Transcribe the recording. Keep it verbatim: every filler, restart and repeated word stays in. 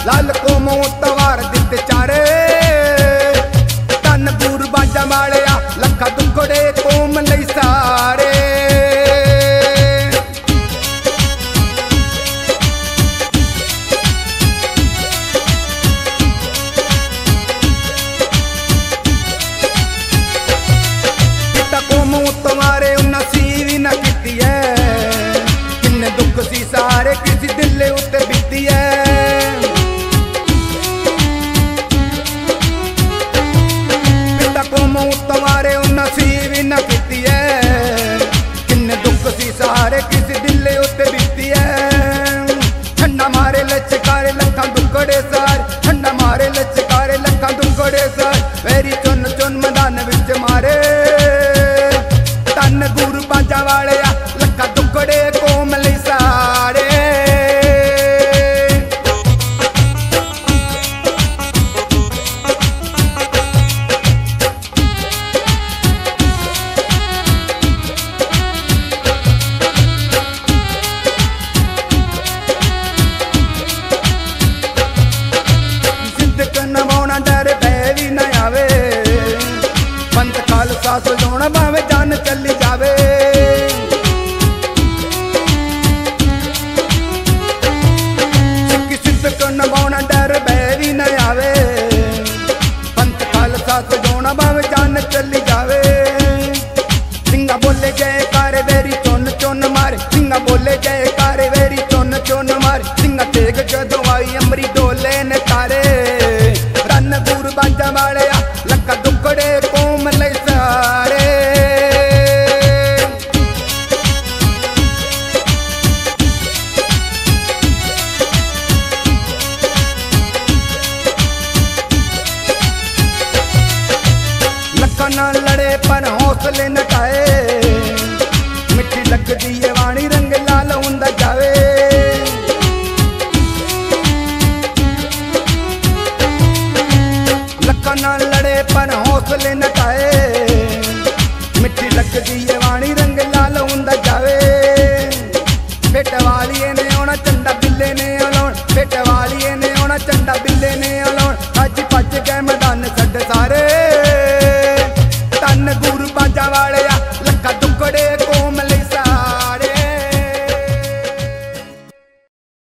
लाल को मोतवार दिते चारे तन गुर बाजा वालिया लखा दुखड़े कोम लई सारे तुम्हारे नसीब न की है किन्ने दुख सी सारे किसी दिल उत्ते बीती है पिता को मुँह तुम्हारे नसीब न की है किन्ने दुख सी सारे किसी दिल उत्ते बीती है ठंडा मारे लचकारे लखा दुखड़े सार ठंडा मारे लचकारे लखा दुखड़े सार वेरी चुन चुन मैदान विच मारे तन गुरु बाजा वाले लखा दुखड़े कोम लई सारे सिद्ध नवाना डर भैवी न आवे पंत खालसा सजाउणा भावे जान चली जावे सिक्की सिद्ध को नभाउणा डर भैवी न आवे पंत खालसा सजाउणा भावे जान चली जावे सिंगा बोले जय कार वेरी चुन चुन मारे सिंगा बोले जय कार वेरी चुन चुन मारे सिंगा तेग जदों आई अमरी डोले ने तारे रन गुर बाजा वाले लखा दुखड़े कोम लई सारे लखा ना लड़े पर हौसले न खाए मिठी लगदी है वाणी रंग लाल हुंदा जावे लखा ना लड़े पर हौसले न खाए मिठी लगदी है वाणी रंग लाल हुंदा जावे बेट वालिए ने आना चंडा बिल्ले ने अलाउण बेट वालिए ने आना चंडा बिल्ले ने अलाउण अज भज गए मैदान छड्ड सारे तन गुरु बाजा वाले